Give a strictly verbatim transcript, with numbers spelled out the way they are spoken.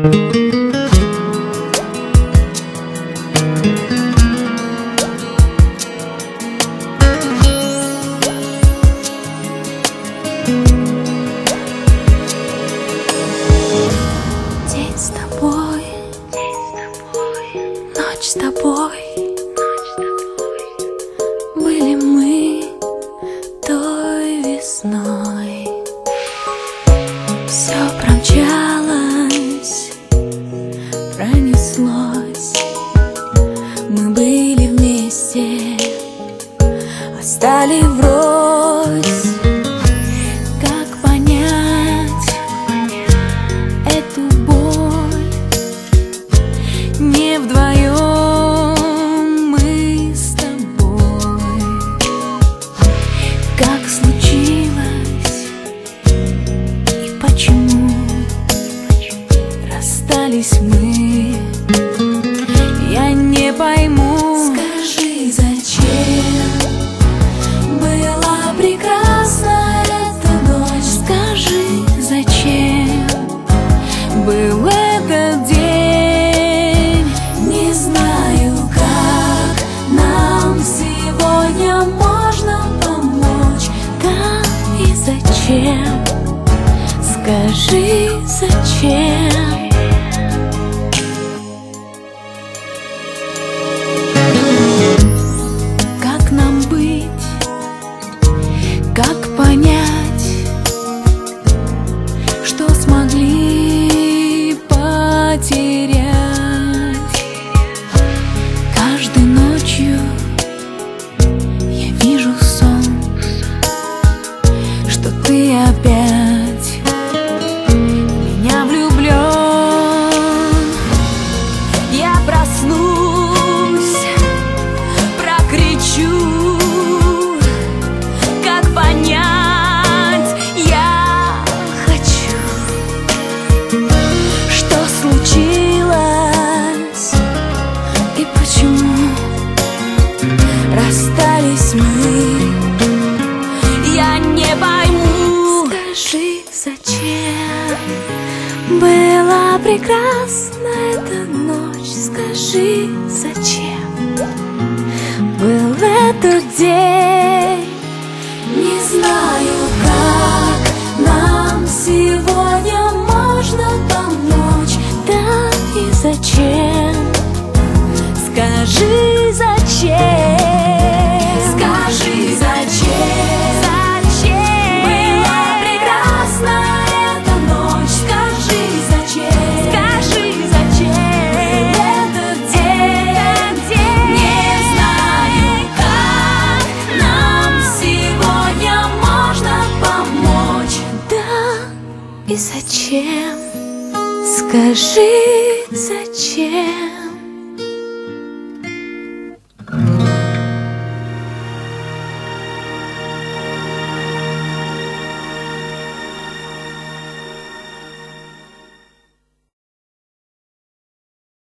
День с тобой, ночь с тобой, были мы той весной. Все промчалось, пронеслось. Мы были вместе, а стали врозь. Как понять эту боль? Не вдвоем мы с тобой. Как случилось и почему расстались мы, я не пойму. Скажи, зачем была прекрасна эта ночь? Скажи, зачем был этот день? Не знаю, как нам сегодня можно помочь. Да и зачем? Скажи, зачем? Как нам быть? Как понять, что смогли потерять? Каждой ночью я вижу сон, что ты опять в меня влюблен. Я проснусь, прокричу. Как понять, я хочу, что случилось и почему расстались мы, я не пойму. Скажи, зачем была прекрасна эта ночь? Скажи, зачем был этот день? Не знаю, как нам сегодня можно помочь. Да и зачем? Скажи, зачем? Скажи, зачем? Зачем была прекрасна эта ночь? Скажи, зачем? Скажи, зачем этот день? Не знаю, как нам сегодня можно помочь. Да и зачем? Скажи, зачем?